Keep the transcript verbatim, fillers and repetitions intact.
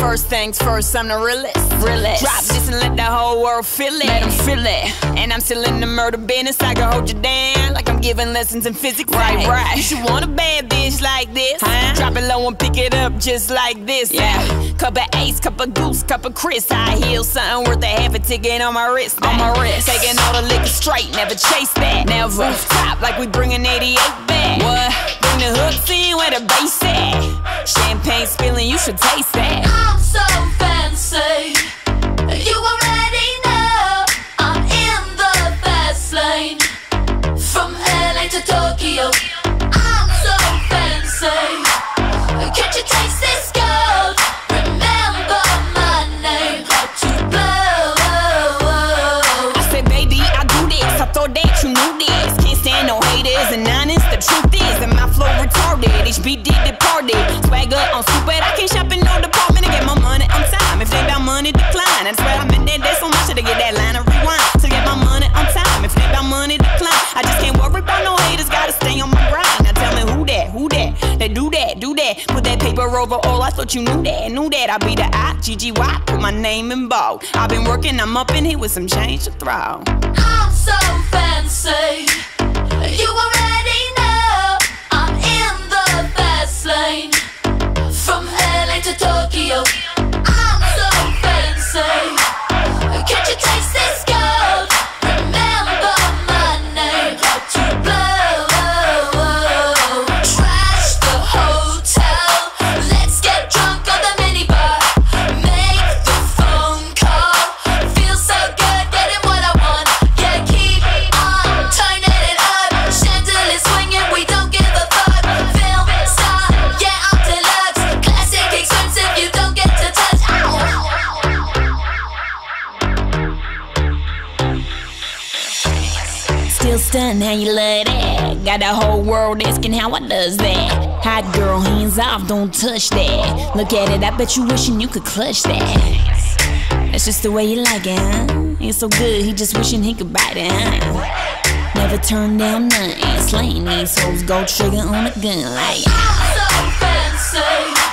First things first, I'm the realest. realest. Drop this and let the whole world feel it. Let them feel it. And I'm still in the murder business. I can hold you down like I'm giving lessons in physics. Right, right. You should want a bad bitch like this. Huh? Drop it low and pick it up just like this. Yeah. Cup of Ace, cup of Goose, cup of Chris. I heal something worth a half a ticket on my wrist. On my wrist. Taking all the liquor straight, never chase that. Never. Rooftop like we bringing eighty-eight back. What? Bring the hooks in where the bass at. Champagne spilling, you should taste that. I'm so fancy. You already know I'm in the fast lane. From L A to Tokyo, I'm so fancy. Can't you taste this gold? Remember my name, hot to blow. I said, baby, I do this. I thought that you knew this. Can't stand no haters and honest. The truth is that my flow retarded. H B did departed. Swagger on stupid. I can't shop in no department to get my money on time. If they about money, decline. That's why I'm in there. There's so much to get that line of rewind. To get my money on time. If they about money, decline. I just can't worry about no haters. Gotta stay on my grind. Now tell me who that, who that? They do that, do that. Put that paper over all. I thought you knew that, knew that. I be the I G G Y. Put my name in bold. I've been working. I'm up in here with some change to throw. I'm so fancy. You already know I'm in the fast lane. From L A to Tokyo, I'm so fancy. Can't you taste this gold? Remember my name, hot to blow. Trash the hotel, let's get drunk on the minibar. Make the phone call, feel so good, getting what I want. Yeah, keep on turning it up. Chandelier swinging, we don't give a fuck. Film star, yeah, I'm deluxe. Classic, expensive, you don't get to touch. Ow. Still stunned how you love that. Got the whole world asking how I does that. Hot girl, hands off, don't touch that. Look at it, I bet you wishing you could clutch that. That's just the way you like it, huh? It's so good, he just wishing he could bite it, huh? Never turn down nothing. Slaying these hoes, go trigger on a gun like I'm so fancy.